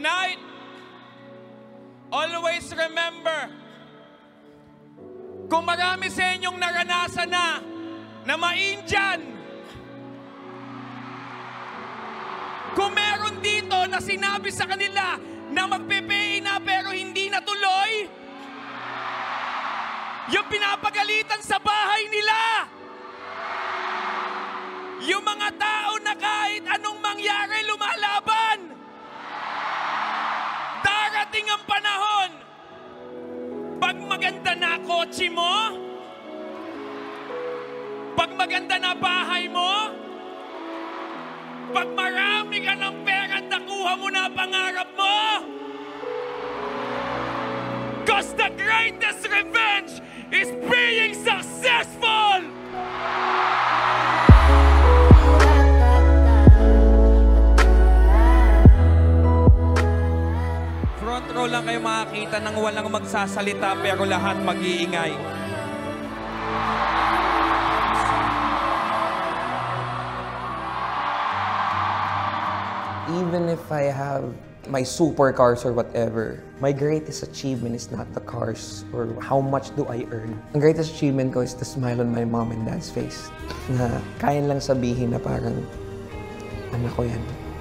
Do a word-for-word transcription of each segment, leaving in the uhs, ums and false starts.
Tonight, always remember, kung marami sa inyong naranasan na na ma-Indian, kung meron dito na sinabi sa kanila na magpe-pay na pero hindi natuloy, yung pinapagalitan sa bahay nila, yung mga tao na kahit anong mangyari lumalaban, darating ang panahon, pag maganda na kotse mo, pag maganda na bahay mo, pag marami ka ng pera at nakuha mo na pangarap mo, because the greatest revenge is being successful! Front row lang kayo makakita ng walang magsasalita pero lahat mag-iingay. Even if I have my supercars or whatever, my greatest achievement is not the cars or how much do I earn. Ang greatest achievement ko is the smile on my mom and dad's face. Na kaya lang sabihin na parang, anak ko yan.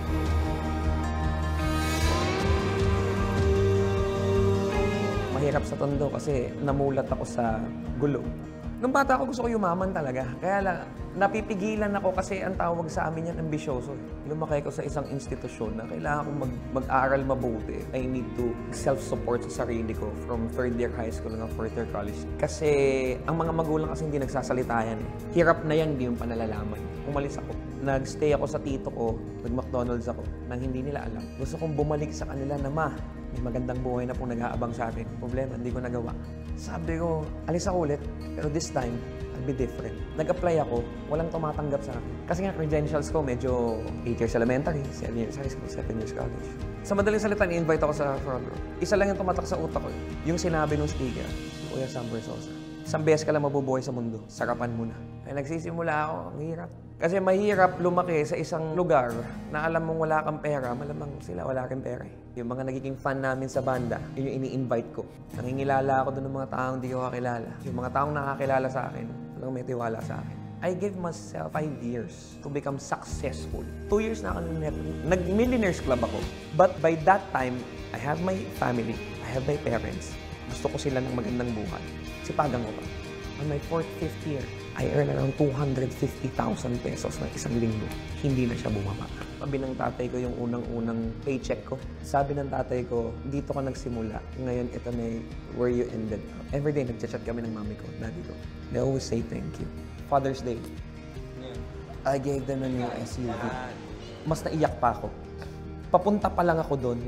Mahirap sa tondo kasi namulat ako sa gulo. Nung bata ako, gusto ko yumaman talaga. Kaya lang, napipigilan ako kasi ang tawag sa amin yan, ambisyoso. Lumaki ko sa isang institusyon na kailangan kong mag mag-aral mabuti. I need to self-support sa sarili ko from third year high school hanggang fourth year college. Kasi ang mga magulang kasi hindi nagsasalita yan. Eh. Hirap na yan, hindi yung panalalaman. Umalis ako. Nag-stay ako sa tito ko, nag-McDonald's ako, nang hindi nila alam. Gusto kong bumalik sa kanila na, ma, may magandang buhay na pong nag-aabang sa atin. Problema, hindi ko nagawa. Sabi ko, alis ako ulit, pero this time, I'll be different. Nag-apply ako, walang tumatanggap sa akin. Kasi nga, credentials ko, medyo eight years elementary, seven years high school, seven years college. Sa madaling salita, ni-invite ako sa front row. Isa lang yung tumatak sa utak ko. Yung sinabi ng speaker, Kuya Sam Versosa, isang beses ka lang mabubuhay sa mundo, sarapan mo na. Kaya nagsisimula ako, ang hirap. Kasi mahirap lumaki sa isang lugar na alam mong wala kang pera, malamang sila wala kang pera. Yung mga nagiging fan namin sa banda, yun yung ini-invite ko. Nangingilala ako doon ng mga taong di ko kakilala. Yung mga taong nakakilala sa akin, walang may tiwala sa akin. I gave myself five years to become successful. Two years na ako nag-millionaires club ako. But by that time, I have my family, I have my parents. Gusto ko sila ng magandang buhay. Sipagan ko pa. On my fourth, fifth year, I earn around two hundred fifty thousand pesos na isang linggo. Hindi na siya bumaba. Sabi ng tatay ko yung unang-unang paycheck ko. Sabi ng tatay ko, dito ka nagsimula. Ngayon, ito na where you ended up. Every day, nag-chat kami ng mami ko, daddy ko. They always say thank you. Father's Day, I gave them a new S U V. Mas naiyak pa ako. Papunta pa lang ako doon,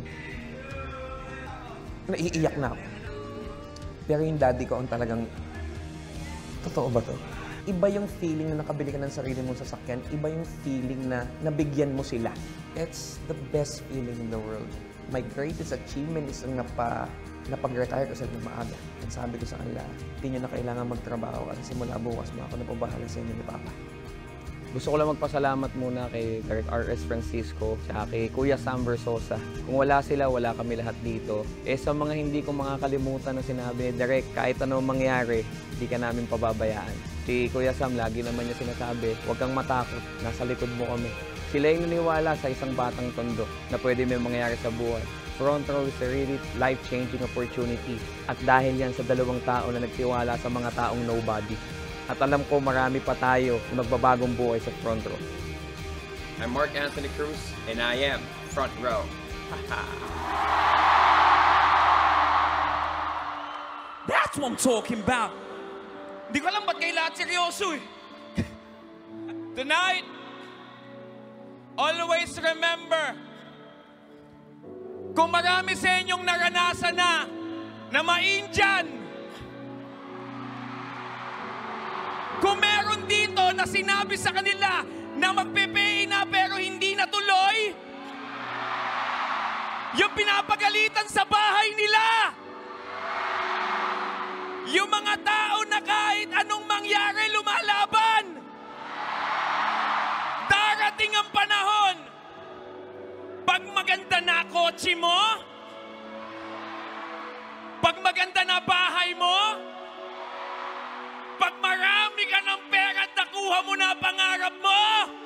naiiyak na ako. Pero yung daddy ko ang talagang, totoo ba to? Iba yung feeling na nakabili ka ng sarili mong sasakyan. Iba yung feeling na nabigyan mo sila. It's the best feeling in the world. My greatest achievement is ang napa, napag-retire ko sa ng maaga. Ang sabi ko sa kanila, hindi nyo na kailangan magtrabaho kasi simula bukas mo ako na pabahala sa inyo ni Papa. Gusto ko lang magpasalamat muna kay Direk R S Francisco at kay Kuya Sam Versosa. Kung wala sila, wala kami lahat dito. Eh sa mga hindi ko makakalimutan na sinabi, Direk, kahit ano mangyari, hindi ka namin pababayaan. Si Kuya Sam, lagi naman niya sinasabi, huwag kang matakot, nasa likod mo kami. Sila yung naniwala sa isang batang tondo na pwede may mangyari sa buhay. Front row is a really life-changing opportunity. At dahil yan sa dalawang tao na nagtiwala sa mga taong nobody. At alam ko marami pa tayo na magbabagong buhay sa front row. I'm Mark Anthony Cruz, and I am Front Row. That's what I'm talking about. Hindi ko alam ba't kayo lahat seryoso eh. Tonight, always remember, kung marami sa inyong naranasan na na ma-Indian, kung meron dito na sinabi sa kanila na magpe-pay na pero hindi natuloy, yung pinapagalitan sa bahay nila, yung mga tao na kahit anong mangyari lumalaban, darating ang panahon, pag maganda na kotse mo, maganda na bahay mo, pag marami ka ng pera at nakuha mo na ang pangarap mo,